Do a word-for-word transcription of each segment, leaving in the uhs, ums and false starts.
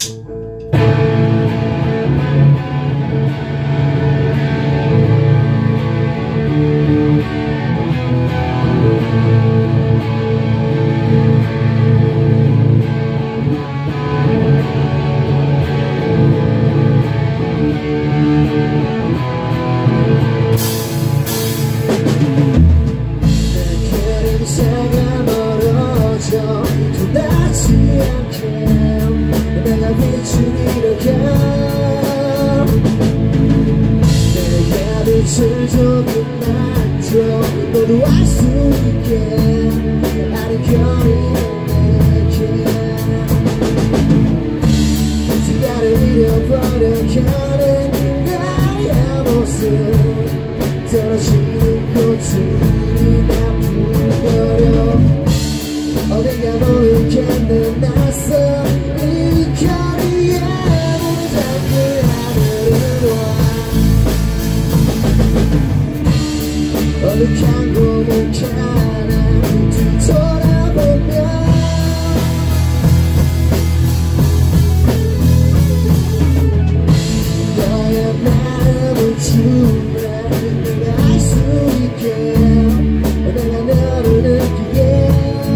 빛을 조금만 줘 너도 알 수 있게 나를 겨리는 내게 시간을 잃어버려 가는 나의 모습 떨어지는 꽃이 나쁘버려 어딘가 모르겠는 낯선 이 거리에 문을 닫는 하늘을 와 어둑한 고목하나 뒤돌아보면 너의 마음을 주면 내가 알 수 있게 내가 너를 느끼게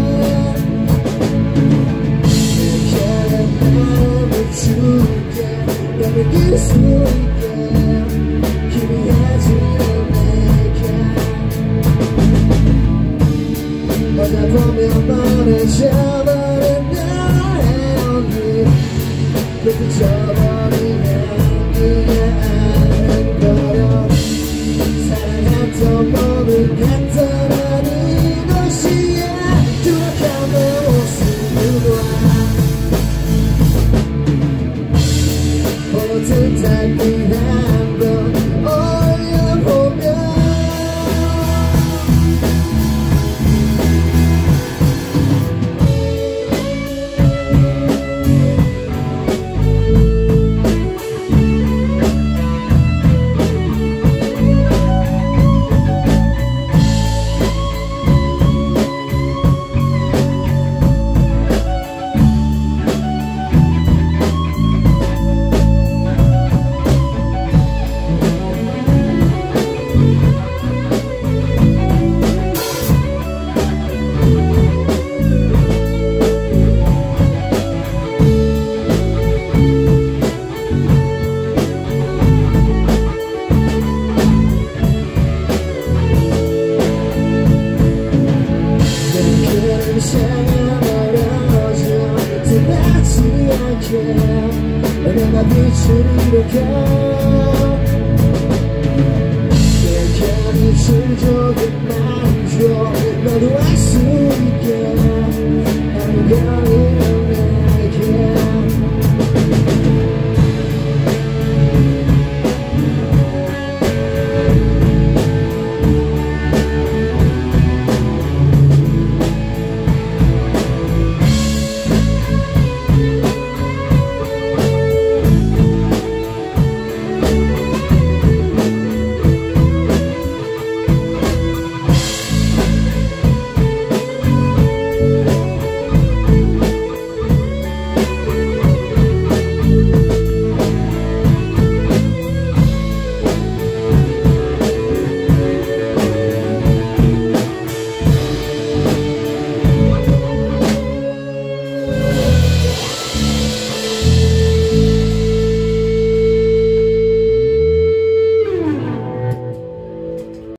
내게 마음을 줄게 널 느낄 수 있게 희미해지는 보다 보면 멀어져버린 나의 온기 그렇게 져버린 향기가 아른거려 사랑했던 몸을 갔던 어느 도시에 추락한 내 모습을 봐 보듯 달빛한 건 올려보면 내가 빛을 잃어가 내게 빛을 조금만 줘 너도 알 수 있게 나는 거리에